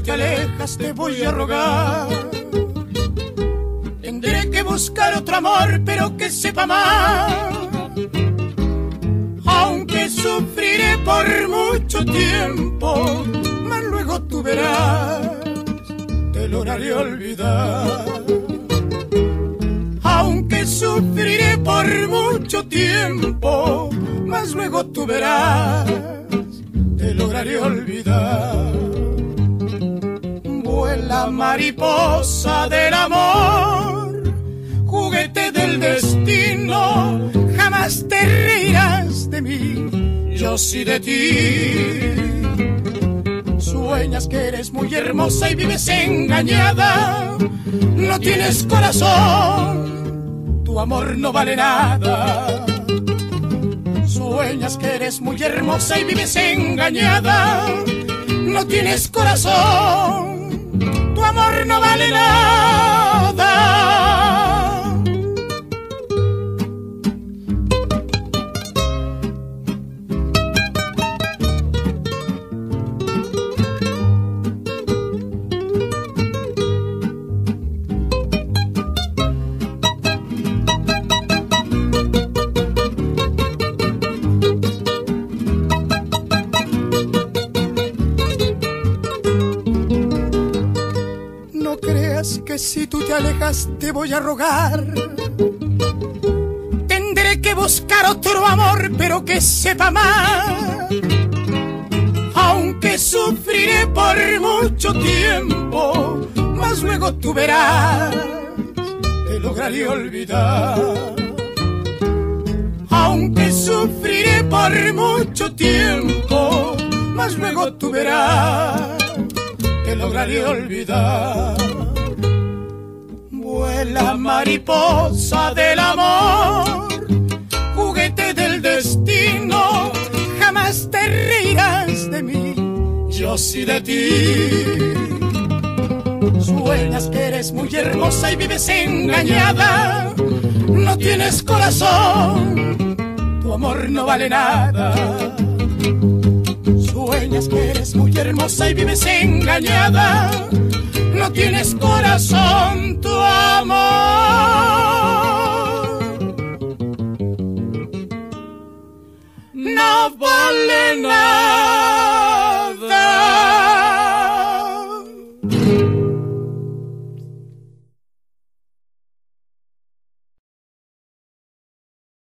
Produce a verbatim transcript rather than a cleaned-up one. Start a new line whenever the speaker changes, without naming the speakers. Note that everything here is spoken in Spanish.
te alejas te voy a rogar. Tendré que buscar otro amor, pero que sepa más. Aunque sufriré por mucho tiempo, mas luego tú verás, te lograré olvidar. Aunque sufriré por mucho tiempo, mas luego tú verás, te lograré olvidar. Vuela mariposa del amor, juguete del destino, jamás te reirás de mí, yo sí de ti. Sueñas que eres muy hermosa y vives engañada, no tienes corazón, tu amor no vale nada. Sueñas que eres muy hermosa y vives engañada, no tienes corazón, tu amor no vale nada. Que si tú te alejas te voy a rogar. Tendré que buscar otro amor, pero que sepa más. Aunque sufriré por mucho tiempo, mas luego tú verás, te lograré olvidar. Aunque sufriré por mucho tiempo, mas luego tú verás, te lograré olvidar. Vuela mariposa del amor, juguete del destino, jamás te reirás de mí, yo sí de ti. Sueñas que eres muy hermosa y vives engañada, no tienes corazón, tu amor no vale nada. Sueñas que eres muy hermosa y vives engañada, no tienes corazón, tu